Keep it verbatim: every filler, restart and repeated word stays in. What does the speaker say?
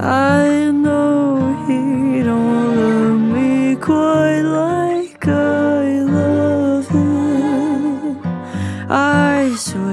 I know he don't love me quite like I love him. I swear